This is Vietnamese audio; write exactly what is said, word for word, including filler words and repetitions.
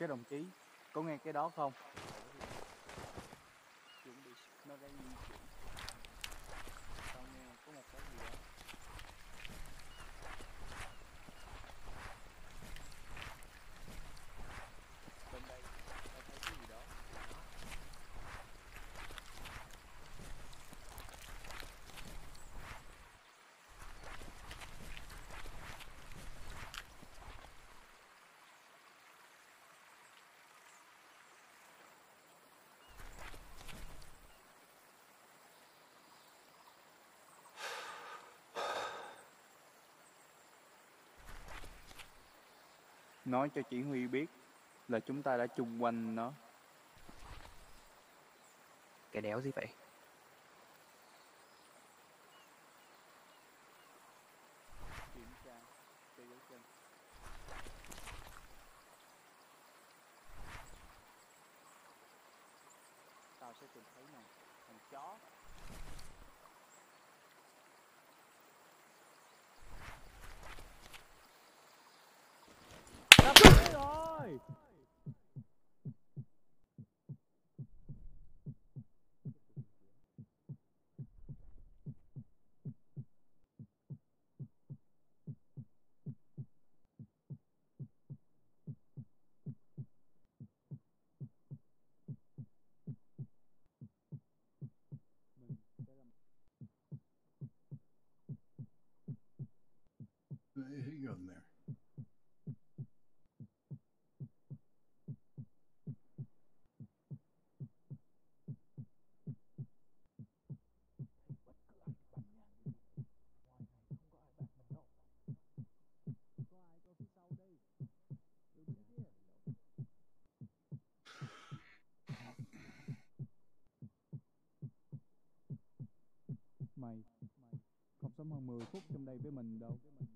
Các đồng chí có nghe cái đó không? Chuẩn bị nó đang di chuyển. Tao nghe có một cái gì đó. Bên đây tao thấy cái gì đó. Nói cho chỉ huy biết là chúng ta đã chung quanh nó. Cái đéo gì vậy? Kiểm tra cho dấu chân. Tao sẽ tìm thấy mày, thằng chó. Sắp tới rồi. Hang on there. Mày không sống hơn mười phút trong đây với mình đâu.